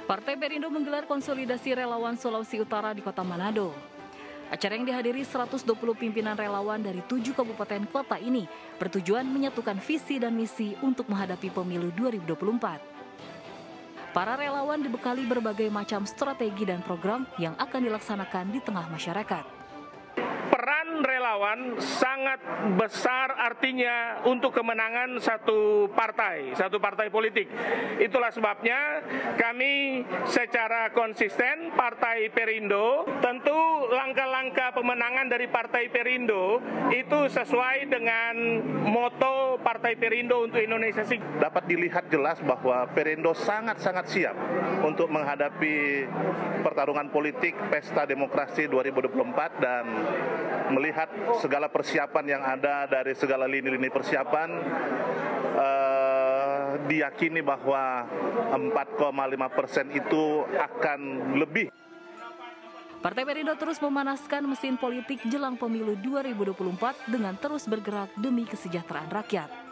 Partai Perindo menggelar konsolidasi relawan Sulawesi Utara di Kota Manado. Acara yang dihadiri 120 pimpinan relawan dari 7 kabupaten kota ini bertujuan menyatukan visi dan misi untuk menghadapi pemilu 2024. Para relawan dibekali berbagai macam strategi dan program yang akan dilaksanakan di tengah masyarakat. Peran relawan sangat besar artinya untuk kemenangan satu partai politik. Itulah sebabnya kami secara konsisten Partai Perindo, tentu langkah-langkah pemenangan dari Partai Perindo itu sesuai dengan moto Partai Perindo untuk Indonesia. Dapat dilihat jelas bahwa Perindo sangat-sangat siap untuk menghadapi pertarungan politik Pesta Demokrasi 2024 dan melihat segala persiapan yang ada dari segala lini-lini persiapan, diyakini bahwa 4,5% itu akan lebih. Partai Perindo terus memanaskan mesin politik jelang pemilu 2024 dengan terus bergerak demi kesejahteraan rakyat.